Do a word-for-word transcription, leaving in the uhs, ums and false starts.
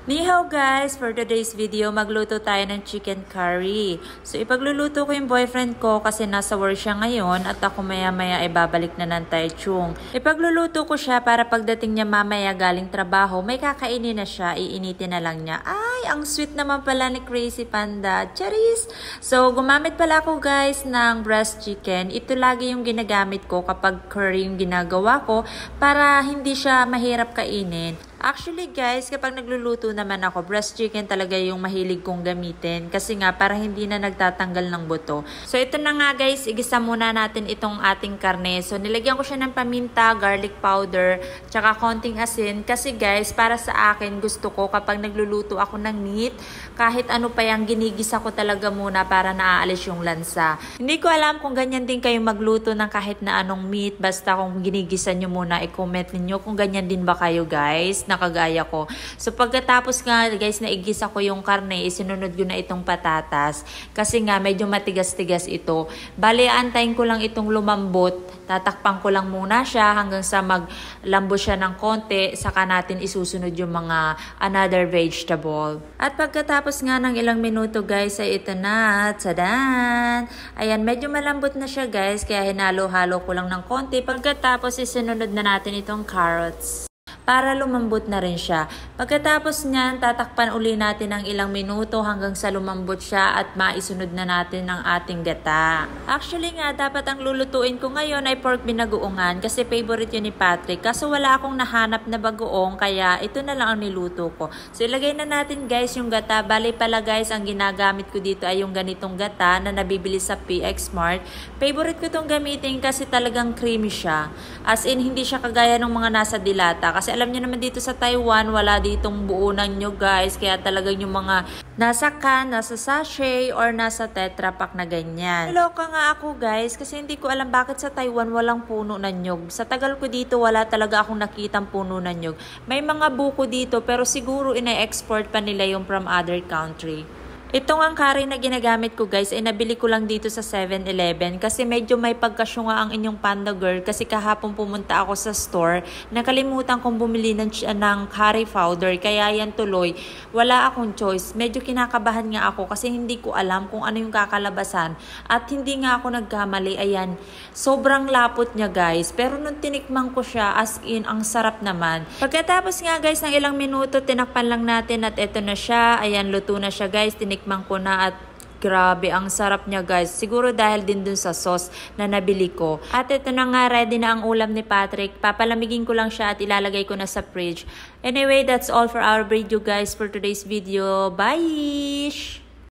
Ni hao guys! For today's video, magluto tayo ng chicken curry. So ipagluluto ko yung boyfriend ko kasi nasa work siya ngayon at ako maya maya ay babalik na ng Taichung. Ipagluluto ko siya para pagdating niya mamaya galing trabaho, may kakainin na siya, iinitin na lang niya. Ay, ang sweet naman pala ni Crazy Panda. Charis! So gumamit pala ako guys ng breast chicken. Ito lagi yung ginagamit ko kapag curry yung ginagawa ko para hindi siya mahirap kainin. Actually guys, kapag nagluluto naman ako, breast chicken talaga yung mahilig kong gamitin. Kasi nga, para hindi na nagtatanggal ng buto. So ito na nga guys, igisa muna natin itong ating karne. So nilagyan ko siya ng paminta, garlic powder, tsaka konting asin. Kasi guys, para sa akin, gusto ko kapag nagluluto ako ng meat, kahit ano pa yung ginigisa ko talaga muna para naaalis yung lansa. Hindi ko alam kung ganyan din kayo magluto ng kahit na anong meat. Basta kung ginigisa nyo muna, i-comment ninyo kung ganyan din ba kayo guys, na kagaya ko. So pagkatapos nga guys na igisa ko yung karne, isinunod ko na itong patatas kasi nga medyo matigas-tigas ito. Bale, antayin ko lang itong lumambot. Tatakpan ko lang muna siya hanggang sa maglambot siya ng konti, saka natin isusunod yung mga another vegetable. At pagkatapos nga ng ilang minuto guys ay ito na, tadan! Ayan, medyo malambot na siya guys, kaya hinalo-halo ko lang ng konti. Pagkatapos isinunod na natin itong carrots para lumambot na rin siya. Pagkatapos niyan, tatakpan uli natin ng ilang minuto hanggang sa lumambot siya at maisunod na natin ang ating gata. Actually nga, dapat ang lulutuin ko ngayon ay pork binagoongan kasi favorite yun ni Patrick. Kaso wala akong nahanap na bagoong kaya ito na lang ang niluto ko. So ilagay na natin guys yung gata. Bali pala guys, ang ginagamit ko dito ay yung ganitong gata na nabibili sa P X Mart. Favorite ko itong gamitin kasi talagang creamy siya. As in, hindi siya kagaya ng mga nasa dilata. Kasi alam niyo naman dito sa Taiwan, wala ditong buo ng nyo guys. Kaya talagang yung mga nasa can, nasa sachet, or nasa tetra pack na ganyan. Naloka nga ako guys kasi hindi ko alam bakit sa Taiwan walang puno ng nyog. Sa tagal ko dito, wala talaga akong nakitang puno ng nyog. May mga buko dito pero siguro ina-export pa nila yung from other country. Itong ang curry na ginagamit ko guys ay nabili ko lang dito sa seven eleven kasi medyo may pagkasyunga ang inyong panda girl kasi kahapon pumunta ako sa store, nakalimutan kong bumili ng, ng curry powder kaya yan tuloy, wala akong choice. Medyo kinakabahan nga ako kasi hindi ko alam kung ano yung kakalabasan at hindi nga ako nagkamali. Ayan, sobrang lapot niya guys pero nung tinikman ko siya as in ang sarap naman. Pagkatapos nga guys ng ilang minuto tinakpan lang natin at eto na siya. Ayan, luto na siya guys, tinik Tikman ko na at grabe, ang sarap niya guys. Siguro dahil din dun sa sauce na nabili ko. At ito na nga, ready na ang ulam ni Patrick. Papalamigin ko lang siya at ilalagay ko na sa fridge. Anyway, that's all for our video guys for today's video. Bye!